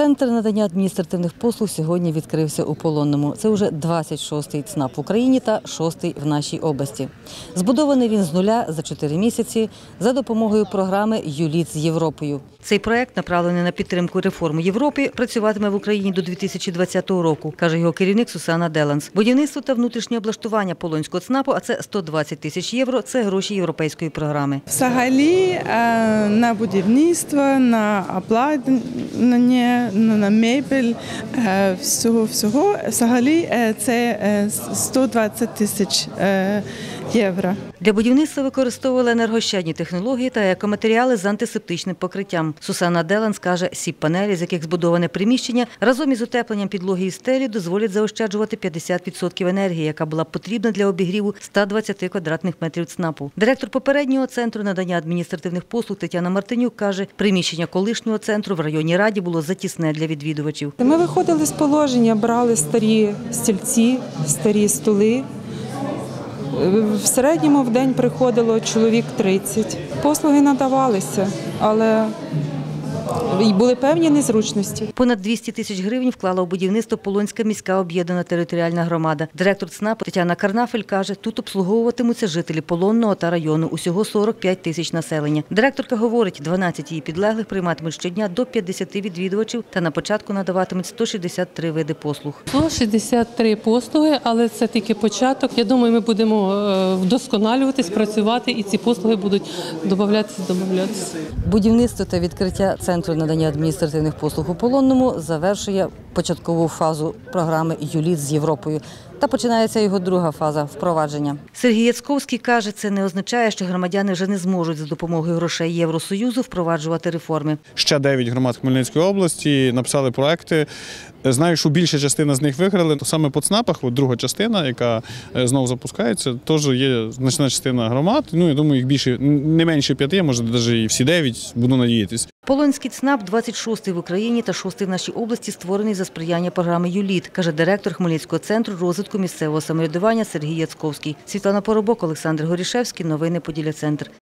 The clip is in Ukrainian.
Центр надання адміністративних послуг сьогодні відкрився у Полонному. Це вже 26-й ЦНАП в Україні та 6-й в нашій області. Збудований він з нуля за 4 місяці за допомогою програми «ЮЛІТ з Європою». Цей проект, направлений на підтримку реформи Європи, працюватиме в Україні до 2020 року, каже його керівник Сусана Деланс. Будівництво та внутрішнє облаштування Полонського ЦНАПу, а це 120 тисяч євро – це гроші європейської програми. Взагалі на будівництво, на обладнання, на мебель, всього, взагалі це 120 тисяч євро. Для будівництва використовували енергощадні технології та екоматеріали з антисептичним покриттям. Сусана Деланс каже, сіп-панелі, з яких збудоване приміщення, разом із утепленням підлоги і стелі дозволять заощаджувати 50% енергії, яка була потрібна для обігріву 120 квадратних метрів ЦНАПу. Директор попереднього центру надання адміністративних послуг Тетяна Мартинюк каже, приміщення колишнього центру в районній раді було затісне для відвідувачів. Ми виходили з положення, брали старі стільці, старі столи. В середньому в день приходило чоловік 30. Послуги надавалися, але і були певні незручності. Понад 200 тисяч гривень вклала у будівництво Полонська міська об'єднана територіальна громада. Директор ЦНАПу Тетяна Карнафель каже, тут обслуговуватимуться жителі Полонного та району, усього 45 тисяч населення. Директорка говорить, 12 її підлеглих прийматимуть щодня до 50 відвідувачів та на початку надаватимуть 163 види послуг. 163 послуги, але це тільки початок. Я думаю, ми будемо вдосконалюватись, працювати і ці послуги будуть додаватися. Будівництво та відкриття Центру надання адміністративних послуг у Полонному завершує початкову фазу програми «ЮЛІТ з Європою». Та починається його друга фаза – впровадження. Сергій Яцковський каже, це не означає, що громадяни вже не зможуть за допомогою грошей Євросоюзу впроваджувати реформи. Ще 9 громад Хмельницької області написали проекти. Знаю, що більша частина з них виграли. Саме по ЦНАПах, друга частина, яка знову запускається, теж є значна частина громад. Я думаю, їх більше, не менше 5, може навіть і всі 9, буду надіятися. Полонський ЦНАП – 26-й в Україні та 6-й в нашій області, створений за сприяння програми «ЮЛІТ», каже директор Хмельницького центру розвитку місцевого самоврядування Сергій Яцковський. Світлана Поробок, Олександр Горішевський. Новини Поділля Центр.